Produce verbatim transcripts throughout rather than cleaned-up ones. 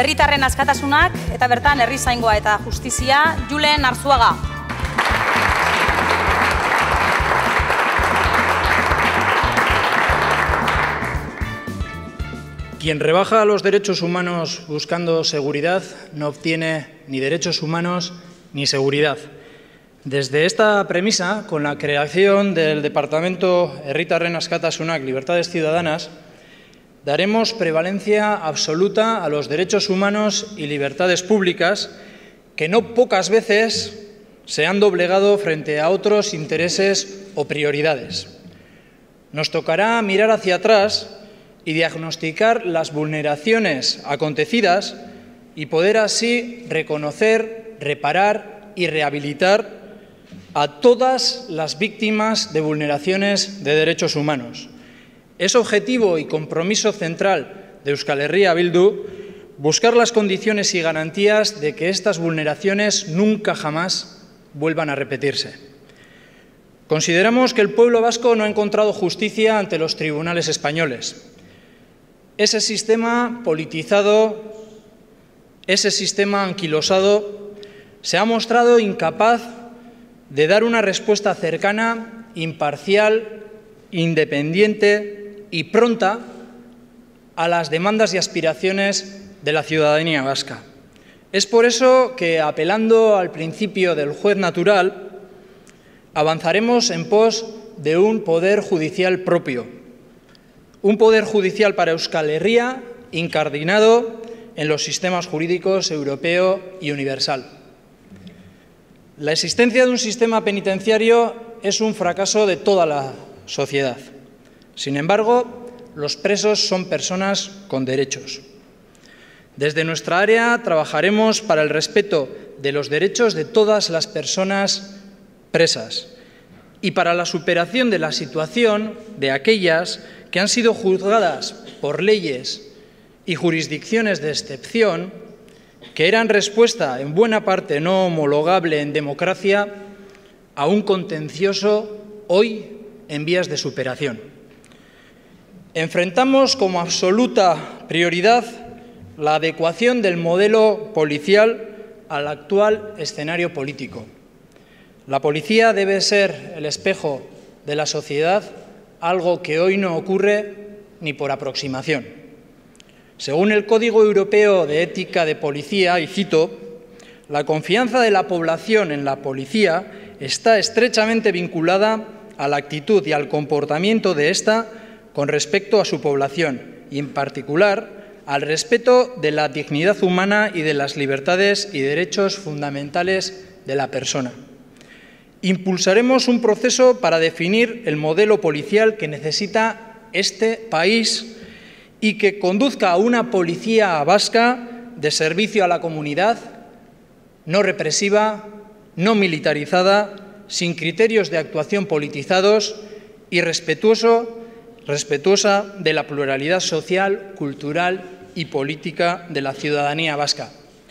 herritarren askatasunak eta bertan herrizaingoa eta justizia, Julen Arzuaga. Quien rebaja los derechos humanos buscando seguridad no obtiene ni derechos humanos ni seguridad. Desde esta premisa, con la creación del Departamento Herritarren Askatasunak, Libertades Ciudadanas, daremos prevalencia absoluta a los derechos humanos y libertades públicas que no pocas veces se han doblegado frente a otros intereses o prioridades. Nos tocará mirar hacia atrás y diagnosticar las vulneraciones acontecidas y poder así reconocer, reparar y rehabilitar a todas las víctimas de vulneraciones de derechos humanos. Es objetivo y compromiso central de Euskal Herria Bildu buscar las condiciones y garantías de que estas vulneraciones nunca jamás vuelvan a repetirse. Consideramos que el pueblo vasco no ha encontrado justicia ante los tribunales españoles. Ese sistema politizado, ese sistema anquilosado, se ha mostrado incapaz de dar una respuesta cercana, imparcial, independiente y pronta a las demandas y aspiraciones de la ciudadanía vasca. Es por eso que, apelando al principio del juez natural, avanzaremos en pos de un poder judicial propio. Un poder judicial para Euskal Herria incardinado en los sistemas jurídicos europeo y universal. La existencia de un sistema penitenciario es un fracaso de toda la sociedad. Sin embargo, los presos son personas con derechos. Desde nuestra área trabajaremos para el respeto de los derechos de todas las personas presas y para la superación de la situación de aquellas que han sido juzgadas por leyes y jurisdicciones de excepción, que eran respuesta en buena parte no homologable en democracia a un contencioso hoy en vías de superación. Enfrentamos como absoluta prioridad la adecuación del modelo policial al actual escenario político. La policía debe ser el espejo de la sociedad, algo que hoy no ocurre ni por aproximación. Según el Código Europeo de Ética de Policía, y cito, la confianza de la población en la policía está estrechamente vinculada a la actitud y al comportamiento de ésta con respecto a su población y, en particular, al respeto de la dignidad humana y de las libertades y derechos fundamentales de la persona. Impulsaremos un proceso para definir el modelo policial que necesita este país y que conduzca a una policía vasca de servicio a la comunidad, no represiva, no militarizada, sin criterios de actuación politizados y respetuoso, respetuosa de la pluralidad social, cultural y política de la ciudadanía vasca.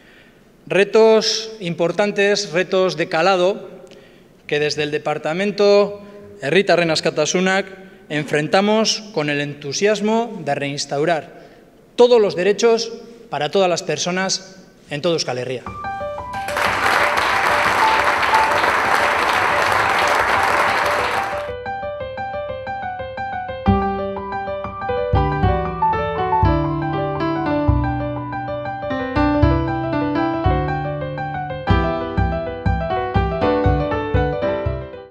Retos importantes, retos de calado, que desde el Departamento Herritarren Askatasunak enfrentamos con el entusiasmo de reinstaurar todos los derechos para todas las personas en todo Euskal Herria.